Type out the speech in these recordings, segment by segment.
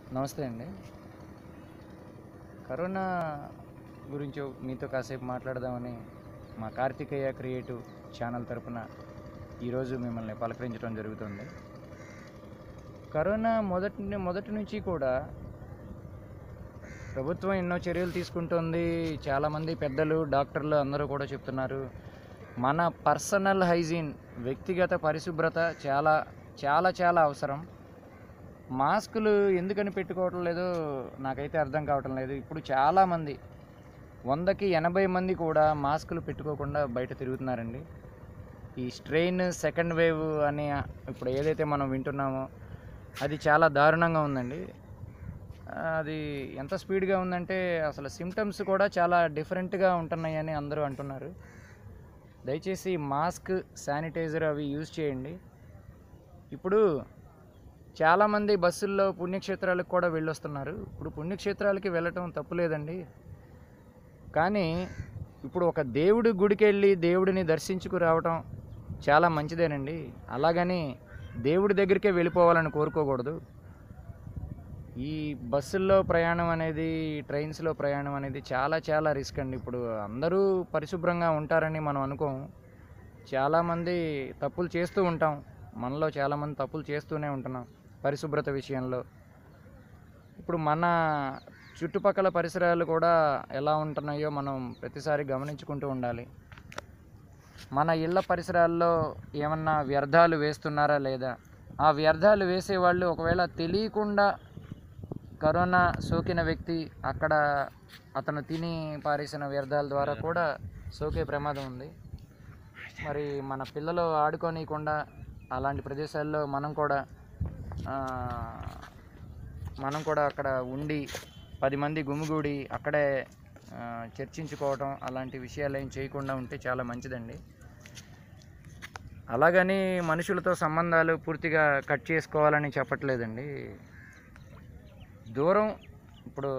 నమస్తే అండి. కరోనా గురించి మీతో కాసేపు మాట్లాడదామని మా కార్తికేయ క్రియేటివ్ ఛానల్ తరపున ఈరోజు మిమ్మల్ని పలకరించడం జరుగుతుంది. కరోనా మొదటి నుంచి కూడా ప్రభుత్వం ఎన్నో చర్యలు తీసుకుంటుంది. చాలామంది పెద్దలు, డాక్టర్లు అందరూ కూడా చెప్తున్నారు. మన పర్సనల్ హైజీన్, వ్యక్తిగత పరిశుభ్రత చాలా చాలా చాలా అవసరం. మాస్కులు ఎందుకని పెట్టుకోవటం లేదో నాకైతే అర్థం కావటం లేదు. ఇప్పుడు చాలామంది 100కి 80 మంది కూడా మాస్కులు పెట్టుకోకుండా బయట తిరుగుతున్నారండి. ఈ స్ట్రెయిన్ సెకండ్ వేవ్ అని ఇప్పుడు ఏదైతే మనం వింటున్నామో అది చాలా దారుణంగా ఉందండి. అది ఎంత స్పీడ్గా ఉందంటే అసలు సిమ్టమ్స్ కూడా చాలా డిఫరెంట్గా ఉంటున్నాయని అందరూ అంటున్నారు. దయచేసి మాస్క్, శానిటైజర్ అవి యూజ్ చేయండి. ఇప్పుడు చాలామంది బస్సుల్లో పుణ్యక్షేత్రాలకు కూడా వెళ్ళొస్తున్నారు. ఇప్పుడు పుణ్యక్షేత్రాలకి వెళ్ళటం తప్పులేదండి, కానీ ఇప్పుడు ఒక దేవుడి గుడికి వెళ్ళి దేవుడిని దర్శించుకు రావటం చాలా మంచిదేనండి. అలాగని దేవుడి దగ్గరికే వెళ్ళిపోవాలని కోరుకోకూడదు. ఈ బస్సుల్లో ప్రయాణం అనేది, ట్రైన్స్లో ప్రయాణం అనేది చాలా చాలా రిస్క్ అండి. ఇప్పుడు అందరూ పరిశుభ్రంగా ఉంటారని మనం అనుకోము. చాలామంది తప్పులు చేస్తూ ఉంటాం. మనలో చాలామంది తప్పులు చేస్తూనే ఉంటున్నాం పరిశుభ్రత విషయంలో. ఇప్పుడు మన చుట్టుపక్కల పరిసరాలు కూడా ఎలా ఉంటున్నాయో మనం ప్రతిసారి గమనించుకుంటూ ఉండాలి. మన ఇళ్ళ పరిసరాల్లో ఏమన్నా వ్యర్థాలు వేస్తున్నారా లేదా, ఆ వ్యర్థాలు వేసేవాళ్ళు ఒకవేళ తెలియకుండా కరోనా సోకిన వ్యక్తి అక్కడ అతను తిని పారేసిన వ్యర్థాల ద్వారా కూడా సోకే ప్రమాదం ఉంది. మరి మన పిల్లలు ఆడుకోనీయకుండా అలాంటి ప్రదేశాల్లో మనం కూడా అక్కడ ఉండి 10 మంది గుమిగూడి అక్కడే చర్చించుకోవటం అలాంటి విషయాలు ఏం చేయకుండా ఉంటే చాలా మంచిదండి. అలాగని మనుషులతో సంబంధాలు పూర్తిగా కట్ చేసుకోవాలని చెప్పట్లేదండి. దూరం ఇప్పుడు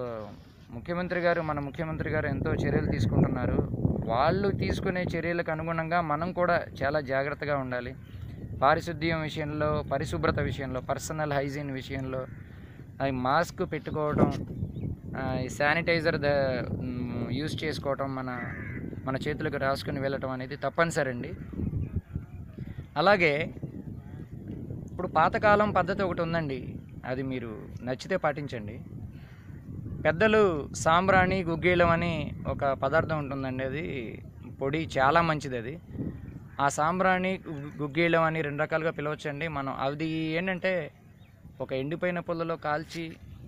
మన ముఖ్యమంత్రి గారు ఎంతో చర్యలు తీసుకుంటున్నారు. వాళ్ళు తీసుకునే చర్యలకు అనుగుణంగా మనం కూడా చాలా జాగ్రత్తగా ఉండాలి. పారిశుద్ధ్యం విషయంలో, పరిశుభ్రత విషయంలో, పర్సనల్ హైజీన్ విషయంలో, అవి మాస్క్ పెట్టుకోవడం, ఈ శానిటైజర్ యూజ్ చేసుకోవటం, మన చేతులకు రాసుకుని వెళ్ళటం అనేది తప్పనిసరి అండి. అలాగే ఇప్పుడు పాతకాలం పద్ధతి ఒకటి ఉందండి, అది మీరు నచ్చితే పాటించండి. పెద్దలు సాంబ్రాణి, గుగ్గిలం అని ఒక పదార్థం ఉంటుందండి. అది పొడి చాలా మంచిది. అది ఆ సాంబ్రాణి, గుగ్గిలం అని 2 రకాలుగా పిలవచ్చండి. మనం అది ఏంటంటే ఒక ఎండిపోయిన పుల్లలో కాల్చి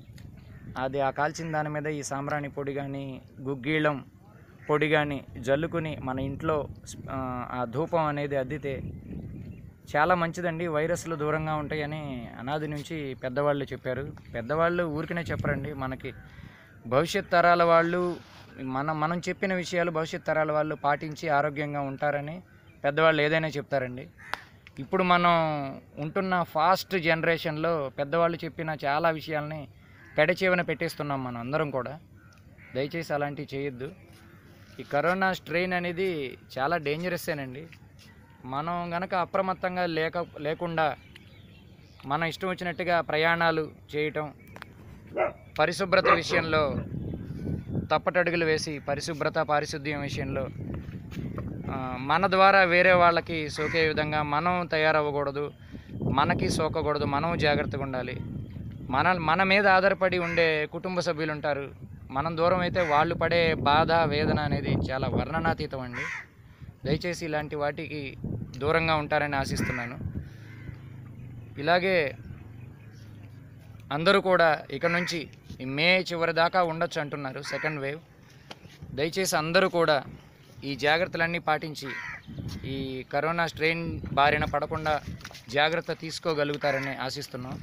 ఆ కాల్చిన దాని మీద ఈ సాంబ్రాణి పొడి కానీ, గుగ్గిలం పొడి కానీ జల్లుకుని మన ఇంట్లో ఆ ధూపం అనేది అద్దితే చాలా మంచిదండి. వైరస్లు దూరంగా ఉంటాయని అనాది నుంచి పెద్దవాళ్ళు చెప్పారు. పెద్దవాళ్ళు ఊరికనే చెప్పరండి, మనకి భవిష్యత్ తరాల వాళ్ళు మనం చెప్పిన విషయాలు భవిష్యత్ తరాల వాళ్ళు పాటించి ఆరోగ్యంగా ఉంటారని పెద్దవాళ్ళు ఏదైనా చెప్తారండి. ఇప్పుడు మనం ఉంటున్న ఫాస్ట్ జనరేషన్లో పెద్దవాళ్ళు చెప్పిన చాలా విషయాల్ని పెడచెవిన పెట్టేస్తున్నాం మనం అందరం కూడా. దయచేసి అలాంటివి చేయొద్దు. ఈ కరోనా స్ట్రెయిన్ అనేది చాలా డేంజరస్సేనండి. మనం గనక అప్రమత్తంగా లేకుండా మనం ఇష్టం వచ్చినట్టుగా ప్రయాణాలు చేయటం, పరిశుభ్రత విషయంలో తప్పటడుగులు వేసి పారిశుద్ధ్యం విషయంలో మన ద్వారా వేరే వాళ్ళకి సోకే విధంగా మనం తయారవ్వకూడదు, మనకి సోకకూడదు. మనం జాగ్రత్తగా ఉండాలి. మన మీద ఆధారపడి ఉండే కుటుంబ సభ్యులు ఉంటారు. మనం దూరం అయితే వాళ్ళు పడే బాధ, వేదన అనేది చాలా వర్ణనాతీతం అండి. దయచేసి ఇలాంటి వాటికి దూరంగా ఉంటారని ఆశిస్తున్నాను. ఇలాగే అందరూ కూడా ఇక నుంచి మే చివరి దాకా ఉండొచ్చు అంటున్నారు సెకండ్ వేవ్. దయచేసి అందరూ కూడా ఈ జాగ్రత్తలన్నీ పాటించి ఈ కరోనా స్ట్రెయిన్ బారిన పడకుండా జాగ్రత్త తీసుకోగలుగుతారని ఆశిస్తున్నాం.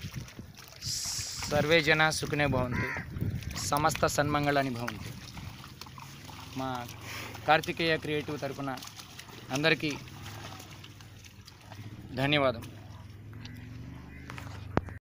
సర్వే జన సుఖినో భవంతు, సమస్త సన్మంగళాని భవంతు. మా కార్తికేయ క్రియేటివ్ తరపున అందరికీ ధన్యవాదం.